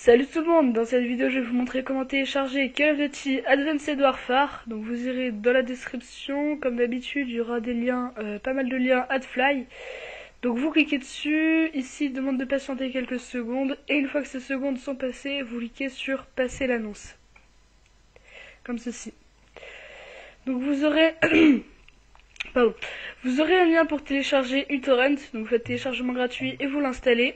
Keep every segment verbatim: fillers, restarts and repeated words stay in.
Salut tout le monde, dans cette vidéo je vais vous montrer comment télécharger Call of Duty Advanced Warfare. Donc vous irez dans la description, comme d'habitude il y aura des liens, euh, pas mal de liens AdFly. Donc vous cliquez dessus, ici il demande de patienter quelques secondes, et une fois que ces secondes sont passées, vous cliquez sur passer l'annonce. Comme ceci. Donc vous aurez... Pardon. Vous aurez un lien pour télécharger uTorrent, donc vous faites téléchargement gratuit et vous l'installez.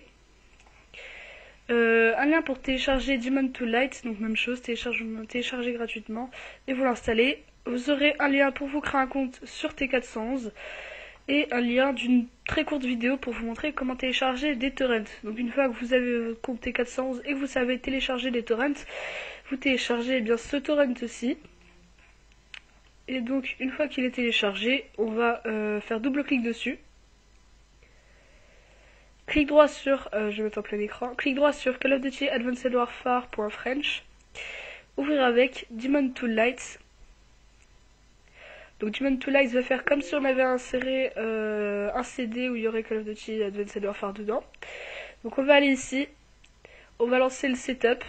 Euh, un lien pour télécharger Demon to Light, donc même chose, télécharger gratuitement et vous l'installez. Vous aurez un lien pour vous créer un compte sur T quatre cent onze et un lien d'une très courte vidéo pour vous montrer comment télécharger des torrents. Donc une fois que vous avez votre compte T quatre cent onze et que vous savez télécharger des torrents, vous téléchargez eh bien ce torrent-ci. Et donc une fois qu'il est téléchargé, on va euh, faire double clic dessus. Clic droit sur, euh, je vais mettre en plein écran, clic droit sur Call of Duty Advanced Warfare.French, ouvrir avec Demon to Light. Donc Demon to Light va faire comme si on avait inséré euh, un C D où il y aurait Call of Duty Advanced Warfare dedans. Donc on va aller ici, on va lancer le setup.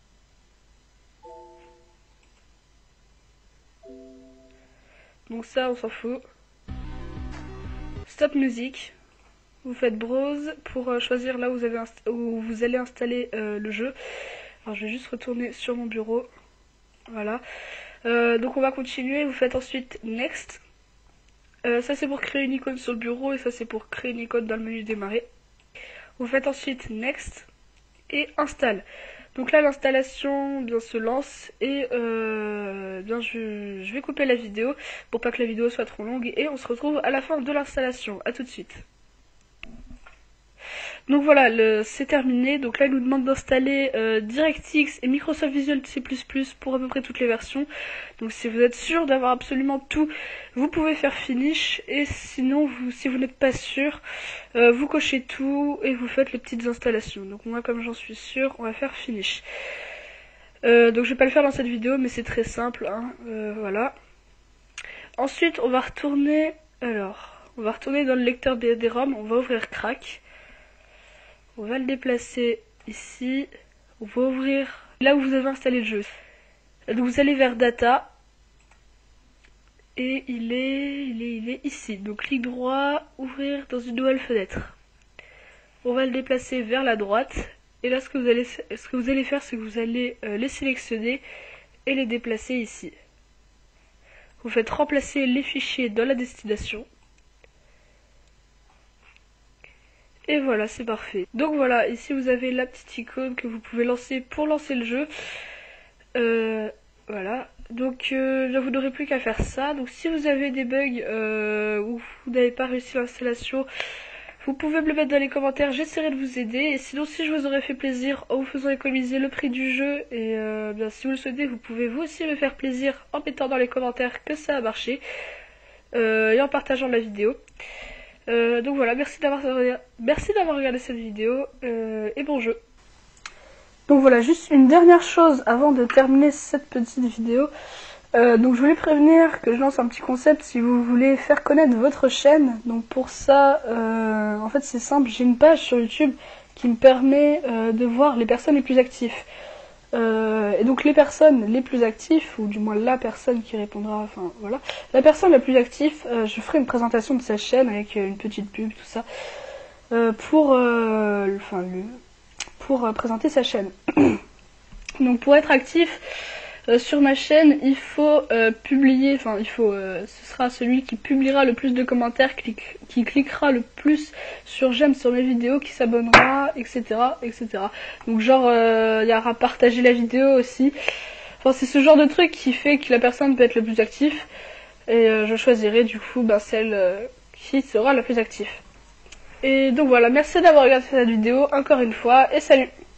Donc ça on s'en fout. Stop music. Vous faites browse pour euh, choisir là où vous, avez où vous allez installer euh, le jeu. Alors je vais juste retourner sur mon bureau. Voilà. Euh, donc on va continuer. Vous faites ensuite next. Euh, ça c'est pour créer une icône sur le bureau et ça c'est pour créer une icône dans le menu démarrer. Vous faites ensuite next et installe. Donc là l'installation bien se lance et euh, bien je, je vais couper la vidéo pour pas que la vidéo soit trop longue et on se retrouve à la fin de l'installation. A tout de suite. Donc voilà, c'est terminé. Donc là, il nous demande d'installer euh, DirectX et Microsoft Visual C plus plus pour à peu près toutes les versions. Donc si vous êtes sûr d'avoir absolument tout, vous pouvez faire Finish. Et sinon, vous, si vous n'êtes pas sûr, euh, vous cochez tout et vous faites les petites installations. Donc moi, comme j'en suis sûr, on va faire Finish. Euh, donc je vais pas le faire dans cette vidéo, mais c'est très simple. Hein, euh, voilà. Ensuite, on va retourner... Alors, on va retourner dans le lecteur des ROM. On va ouvrir Crack. On va le déplacer ici. On va ouvrir là où vous avez installé le jeu. Donc vous allez vers Data. Et il est, il est, il est ici. Donc clic droit, ouvrir dans une nouvelle fenêtre. On va le déplacer vers la droite. Et là ce que vous allez, ce que vous allez faire, c'est que vous allez euh, les sélectionner et les déplacer ici. Vous faites remplacer les fichiers dans la destination. Et voilà, c'est parfait. Donc voilà, ici vous avez la petite icône que vous pouvez lancer pour lancer le jeu. Euh, voilà. Donc euh, là, vous n'aurez plus qu'à faire ça. Donc si vous avez des bugs euh, ou vous n'avez pas réussi l'installation, vous pouvez me le mettre dans les commentaires. J'essaierai de vous aider. Et sinon, si je vous aurais fait plaisir en vous faisant économiser le prix du jeu, et euh, bien si vous le souhaitez, vous pouvez vous aussi me faire plaisir en mettant dans les commentaires que ça a marché euh, et en partageant la vidéo. Euh, donc voilà, merci d'avoir merci d'avoir regardé cette vidéo euh, et bon jeu. Donc voilà, juste une dernière chose avant de terminer cette petite vidéo. Euh, donc je voulais prévenir que je lance un petit concept si vous voulez faire connaître votre chaîne. Donc pour ça, euh, en fait c'est simple, j'ai une page sur YouTube qui me permet euh, de voir les personnes les plus actives. Euh, et donc les personnes les plus actives, ou du moins la personne qui répondra, enfin voilà, la personne la plus active, euh, je ferai une présentation de sa chaîne avec euh, une petite pub, tout ça, euh, pour, euh, enfin, le, pour euh, présenter sa chaîne. Donc pour être actif euh, sur ma chaîne, il faut euh, publier, enfin il faut, euh, ce sera celui qui publiera le plus de commentaires, qui, qui cliquera le plus sur j'aime sur mes vidéos, qui s'abonnera, et cetera, et cetera. Donc genre euh, il y aura partager la vidéo aussi. Enfin c'est ce genre de truc qui fait que la personne peut être le plus active. Et euh, je choisirai du coup ben, celle euh, qui sera la plus active. Et donc voilà, merci d'avoir regardé cette vidéo encore une fois et salut.